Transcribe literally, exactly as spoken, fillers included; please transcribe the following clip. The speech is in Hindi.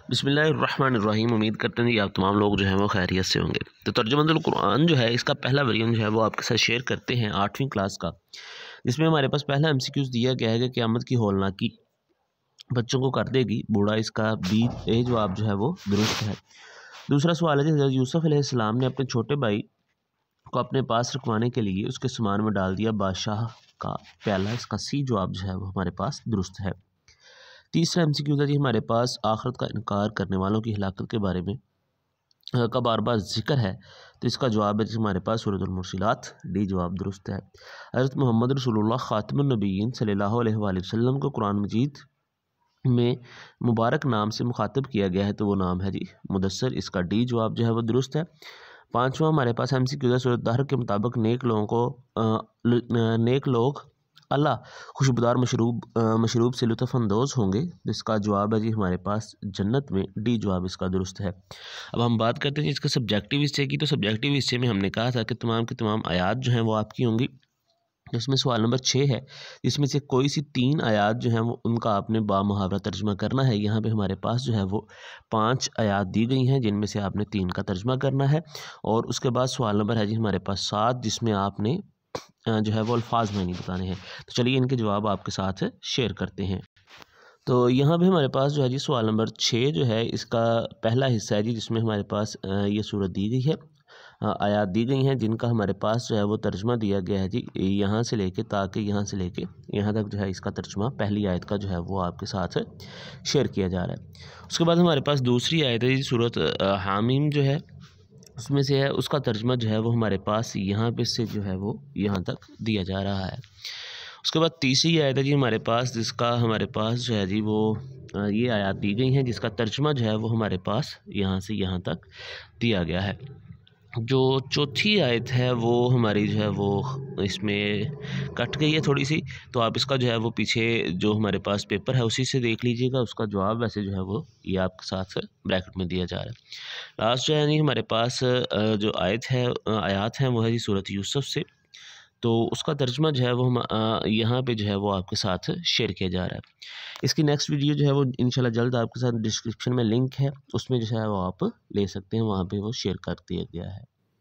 बिस्मिल्लाहिर्रहमानिर्रहीम। उम्मीद करते हैं कि आप तमाम लोग जो हैं वो खैरियत से होंगे। तो तर्जुमा तुल कुरान जो है इसका पहला वर्जन जो है वो आपके साथ शेयर करते हैं आठवीं क्लास का, जिसमें हमारे पास पहला एमसीक्यूज़ दिया गया है कि क़यामत की हौलनाकी बच्चों को कर देगी बूढ़ा। इसका बी ए जवाब जो है वो दुरुस्त है। दूसरा सवाल है कि हज़रत यूसुफ़ अलैहिस्सलाम ने अपने छोटे भाई को अपने पास रखवाने के लिए उसके सामान में डाल दिया बादशाह का प्याला। इसका सी जवाब जो है वो हमारे पास दुरुस्त है। तीसरा एमसीक्यू है जी हमारे पास आखिरत का इनकार करने वालों की हलाकत के बारे में का बार बार जिक्र है, तो इसका जवाब है जी हमारे पास सूरतुल मुरसिलात, डी जवाब दुरुस्त है। हज़रत मोहम्मद रसूलुल्लाह ख़ातिमुन नबिय्यीन सल्लल्लाहु अलैहि वसल्लम को कुरान मजीद में मुबारक नाम से मुखातब किया गया है, तो वो नाम है जी मुदस्सर। इसका डी जवाब जो है वो दुरुस्त है। पाँचवा हमारे पास एमसीक्यू है सूरत दहर के मुताबिक नेक लोगों को आ, नेक लोग अल्लाह खुशबूदार मशरूब मशरूब से लुत्फ़अंदोज़ होंगे। इसका जवाब है जी हमारे पास जन्नत में, डी जवाब इसका दुरुस्त है। अब हम बात करते हैं इसका सब्जेक्टिव हिस्से की। तो सब्जेक्टिव हिस्से में हमने कहा था कि तमाम की तमाम आयात जो हैं वो आपकी होंगी। इसमें सवाल नंबर छः है, इसमें से कोई सी तीन आयात जो हैं वो उनका आपने बामुहावरा तर्जुमा करना है। यहाँ पे हमारे पास जो है वो पांच आयात दी गई हैं, जिनमें से आपने तीन का तर्जुमा करना है। और उसके बाद सवाल नंबर है जी हमारे पास सात, जिसमें आपने जो है वो अल्फाज मानी बताने हैं। तो चलिए इनके जवाब आपके साथ शेयर करते हैं। तो यहाँ पे हमारे पास जो है जी सवाल नंबर छः जो है इसका पहला हिस्सा है जी, जिसमें हमारे पास ये सूरत दी गई है, आयात दी गई हैं, जिनका हमारे पास जो है वो तर्जुमा दिया गया है जी यहाँ से लेके ताकि यहाँ से लेके यहाँ तक जो है इसका तर्जुमा पहली आयत का जो है वो आपके साथ शेयर किया जा रहा है। उसके बाद हमारे पास दूसरी आयत है जी सूरत हामीम जो है उसमें से है, उसका तर्जुमा जो है वो हमारे पास यहाँ पे से जो है वो यहाँ तक दिया जा रहा है। उसके बाद तीसरी आयत है जी हमारे पास, जिसका हमारे पास जो है जी वो ये आयत दी गई हैं, जिसका तर्जुमा जो है वो हमारे पास यहाँ से यहाँ तक दिया गया है। जो चौथी आयत है वो हमारी जो है वो इसमें कट गई है थोड़ी सी, तो आप इसका जो है वो पीछे जो हमारे पास पेपर है उसी से देख लीजिएगा। उसका जवाब वैसे जो है वो ये आपके साथ ब्रैकेट में दिया जा रहा है। लास्ट जो है नहीं हमारे पास जो आयत है आयात हैं वो है जी सूरत यूसुफ से, तो उसका तर्जुमा जो है वो हम यहाँ पे जो है वो आपके साथ शेयर किया जा रहा है। इसकी नेक्स्ट वीडियो जो है वो इंशाल्लाह जल्द आपके साथ डिस्क्रिप्शन में लिंक है, उसमें जो है वो आप ले सकते हैं, वहाँ पे वो शेयर कर दिया गया है।